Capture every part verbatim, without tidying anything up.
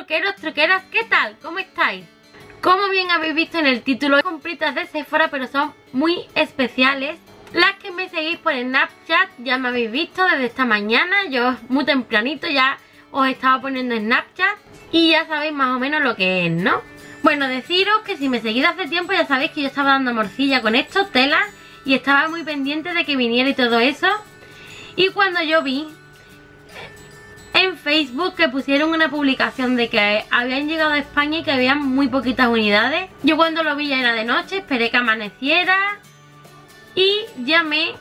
Truqueros, truqueras, ¿qué tal? ¿Cómo estáis? Como bien habéis visto en el título, hay compritas de Sephora, pero son muy especiales. Las que me seguís por Snapchat ya me habéis visto desde esta mañana. Yo muy tempranito ya os estaba poniendo en Snapchat y ya sabéis más o menos lo que es, ¿no? Bueno, deciros que si me seguís hace tiempo ya sabéis que yo estaba dando morcilla con esto, telas, y estaba muy pendiente de que viniera y todo eso. Y cuando yo vi en Facebook que pusieron una publicación de que habían llegado a España y que habían muy poquitas unidades, yo cuando lo vi ya era de noche, esperé que amaneciera y llamé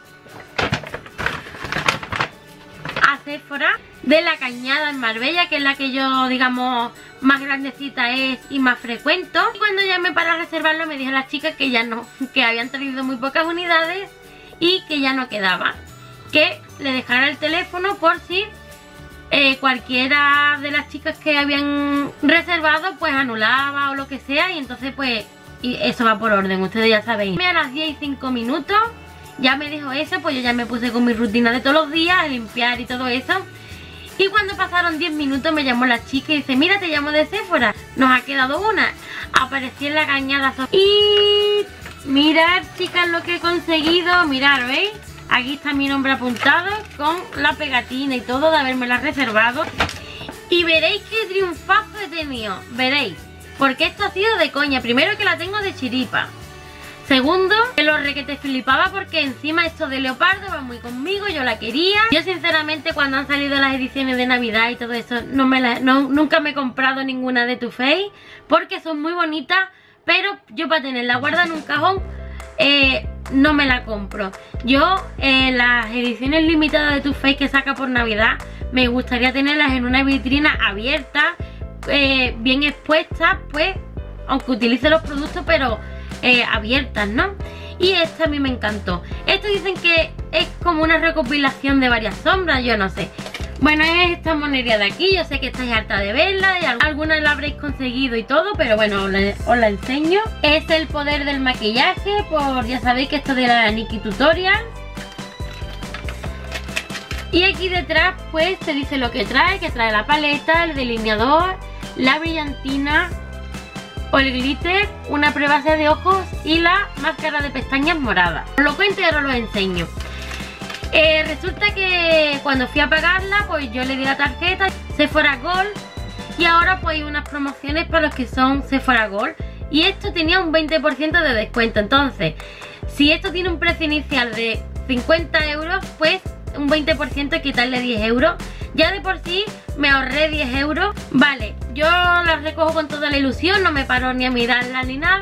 a Sephora de la Cañada en Marbella, que es la que yo, digamos, más grandecita es y más frecuento. Y cuando llamé para reservarlo me dijo la chica que ya no, que habían traído muy pocas unidades y que ya no quedaba, que le dejara el teléfono por si eh, cualquiera de las chicas que habían reservado pues anulaba o lo que sea, y entonces pues y eso va por orden, ustedes ya sabéis. A las diez y cinco minutos ya me dijo eso, pues yo ya me puse con mi rutina de todos los días a limpiar y todo eso. Y cuando pasaron diez minutos me llamó la chica y dice: mira, te llamo de Sephora, nos ha quedado una. Aparecí en la Cañada y mirad, chicas, lo que he conseguido. Mirad, ¿veis? Aquí está mi nombre apuntado con la pegatina y todo de habérmela reservado. Y veréis qué triunfazo he tenido, veréis. Porque esto ha sido de coña. Primero, que la tengo de chiripa. Segundo, que lo requete flipaba porque encima esto de leopardo va muy conmigo, yo la quería. Yo sinceramente cuando han salido las ediciones de Navidad y todo eso, no me la, no, nunca me he comprado ninguna de Too Faced porque son muy bonitas, pero yo para tenerla guardada en un cajón eh, no me la compro. Yo eh, las ediciones limitadas de Too Faced que saca por Navidad me gustaría tenerlas en una vitrina abierta, eh, bien expuesta, pues aunque utilice los productos pero Eh, abiertas, ¿no? Y esta a mí me encantó. Esto dicen que es como una recopilación de varias sombras, yo no sé. Bueno, es esta monería de aquí. Yo sé que estáis harta de verla y algunas la habréis conseguido y todo, pero bueno, os la, os la enseño. Es el poder del maquillaje, por ya sabéis que esto de la Nikki Tutorial. Y aquí detrás pues te dice lo que trae, que trae la paleta, el delineador, la brillantina o el glitter, una prebase de ojos y la máscara de pestañas morada. Os lo cuento y ahora os lo enseño. Eh, resulta que cuando fui a pagarla, pues yo le di la tarjeta Sephora Gold y ahora pues hay unas promociones para los que son Sephora Gold y esto tenía un veinte por ciento de descuento. Entonces, si esto tiene un precio inicial de cincuenta euros, pues un veinte por ciento es quitarle diez euros. Ya de por sí me ahorré diez euros. Vale, yo las recojo con toda la ilusión, no me paro ni a mirarla ni nada.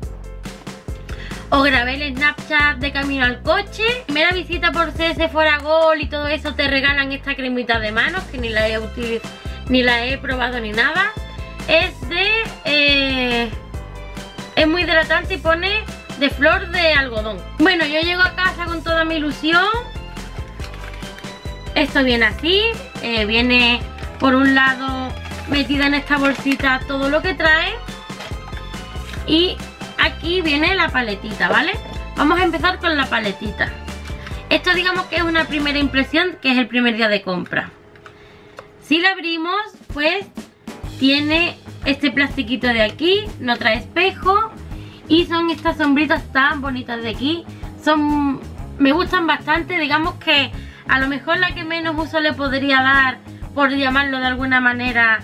Os grabé el Snapchat de camino al coche. Primera visita por ser Sephora Gold y todo eso, te regalan esta cremita de manos que ni la he utilizado, ni la he probado ni nada. Es de... Eh, es muy hidratante y pone de flor de algodón. Bueno, yo llego a casa con toda mi ilusión. Esto viene así, eh, viene por un lado metida en esta bolsita todo lo que trae y aquí viene la paletita, ¿vale? Vamos a empezar con la paletita. Esto digamos que es una primera impresión, que es el primer día de compra. Si la abrimos, pues tiene este plastiquito de aquí, no trae espejo y son estas sombritas tan bonitas de aquí. Son, me gustan bastante, digamos que a lo mejor la que menos uso le podría dar, por llamarlo de alguna manera,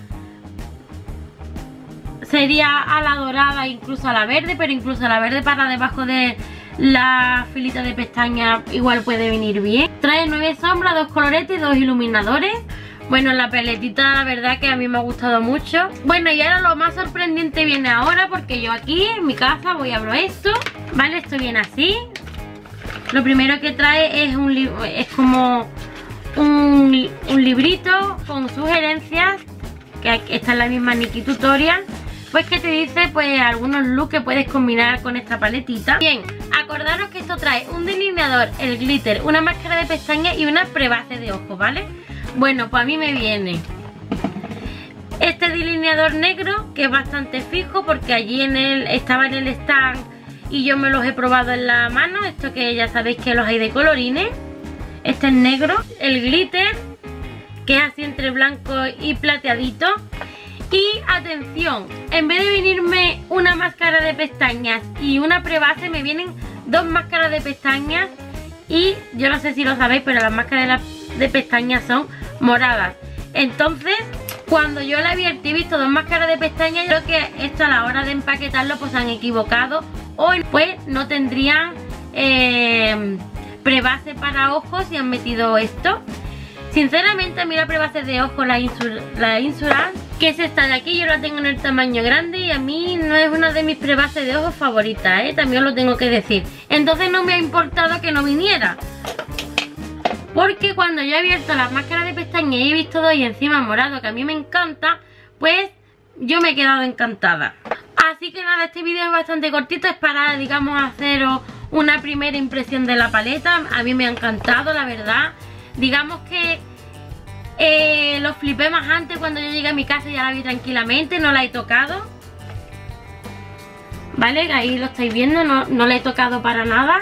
sería a la dorada, incluso a la verde, pero incluso a la verde para debajo de la filita de pestaña igual puede venir bien. Trae nueve sombras, dos coloretes y dos iluminadores. Bueno, la paletita la verdad que a mí me ha gustado mucho. Bueno, y ahora lo más sorprendente viene ahora, porque yo aquí en mi casa voy a abrir esto, ¿vale? Esto viene así. Lo primero que trae es un es como un, un librito con sugerencias, que esta es la misma Nikki Tutorial, pues que te dice pues algunos looks que puedes combinar con esta paletita. Bien, acordaros que esto trae un delineador, el glitter, una máscara de pestañas y una prebase de ojos, ¿vale? Bueno, pues a mí me viene este delineador negro, que es bastante fijo porque allí en el estaba en el stand y yo me los he probado en la mano. Esto que ya sabéis que los hay de colorines. Este es negro. El glitter, que es así entre blanco y plateadito. Y atención, en vez de venirme una máscara de pestañas y una prebase, me vienen dos máscaras de pestañas. Y yo no sé si lo sabéis, pero las máscaras de, la, de pestañas son moradas. Entonces, cuando yo la abierto y he visto dos máscaras de pestañas, yo creo que esto a la hora de empaquetarlo pues han equivocado. O pues no tendrían eh, prebase para ojos y han metido esto. Sinceramente a mí la prebase de ojos, la, Insur la Insurance, que es esta de aquí, yo la tengo en el tamaño grande y a mí no es una de mis prebases de ojos favoritas, ¿eh? También os lo tengo que decir. Entonces no me ha importado que no viniera, porque cuando yo he abierto las máscaras de pestañas y he visto dos y encima morado, que a mí me encanta, pues yo me he quedado encantada. Así que nada, este vídeo es bastante cortito, es para, digamos, haceros una primera impresión de la paleta. A mí me ha encantado, la verdad. Digamos que eh, lo flipé más antes. Cuando yo llegué a mi casa ya la vi tranquilamente, no la he tocado. Vale, ahí lo estáis viendo, no, no la he tocado para nada.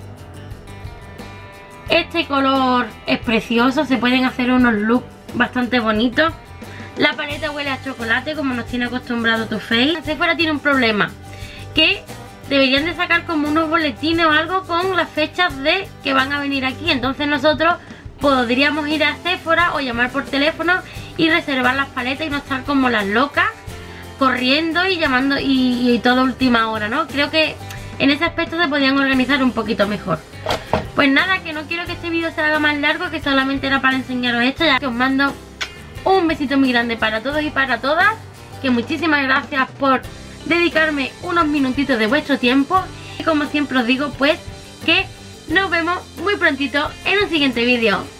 Este color es precioso, se pueden hacer unos looks bastante bonitos. La paleta huele a chocolate, como nos tiene acostumbrado Too Faced. Sephora tiene un problema, que deberían de sacar como unos boletines o algo con las fechas de que van a venir aquí. Entonces nosotros podríamos ir a Sephora o llamar por teléfono y reservar las paletas y no estar como las locas corriendo y llamando y, y todo a última hora, ¿no? Creo que en ese aspecto se podrían organizar un poquito mejor. Pues nada, que no quiero que este vídeo se haga más largo, que solamente era para enseñaros esto. Ya que os mando un besito muy grande para todos y para todas, que muchísimas gracias por dedicarme unos minutitos de vuestro tiempo. Y como siempre os digo, pues que nos vemos muy prontito en un siguiente vídeo.